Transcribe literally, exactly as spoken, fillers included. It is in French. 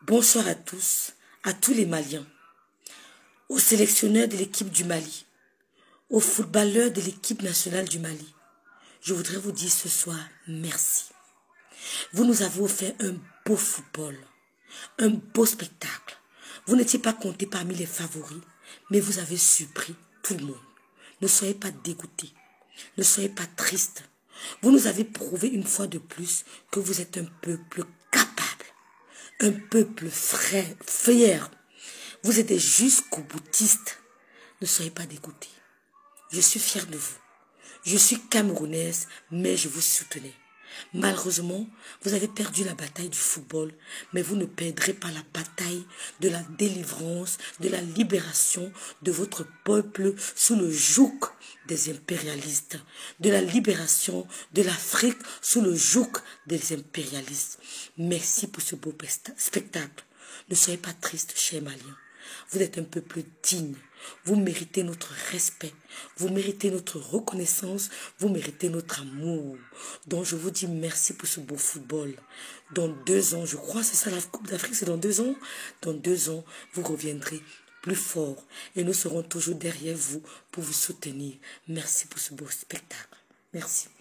Bonsoir à tous, à tous les Maliens, aux sélectionneurs de l'équipe du Mali, aux footballeurs de l'équipe nationale du Mali. Je voudrais vous dire ce soir merci. Vous nous avez offert un beau football, un beau spectacle. Vous n'étiez pas compté parmi les favoris, mais vous avez surpris tout le monde. Ne soyez pas dégoûtés, ne soyez pas tristes. Vous nous avez prouvé une fois de plus que vous êtes un peuple capable, un peuple frais, fier. Vous êtes des jusqu'au boutiste. Ne soyez pas dégoûtés. Je suis fière de vous. Je suis camerounaise, mais je vous soutenais. Malheureusement, vous avez perdu la bataille du football, mais vous ne perdrez pas la bataille de la délivrance, de la libération de votre peuple sous le joug des impérialistes, de la libération de l'Afrique sous le joug des impérialistes. Merci pour ce beau spectacle. Ne soyez pas tristes, chers Maliens. Vous êtes un peuple digne. Vous méritez notre respect. Vous méritez notre reconnaissance. Vous méritez notre amour. Donc je vous dis merci pour ce beau football. Dans deux ans, je crois, c'est ça la Coupe d'Afrique, c'est dans deux ans. Dans deux ans, vous reviendrez plus fort. Et nous serons toujours derrière vous pour vous soutenir. Merci pour ce beau spectacle. Merci.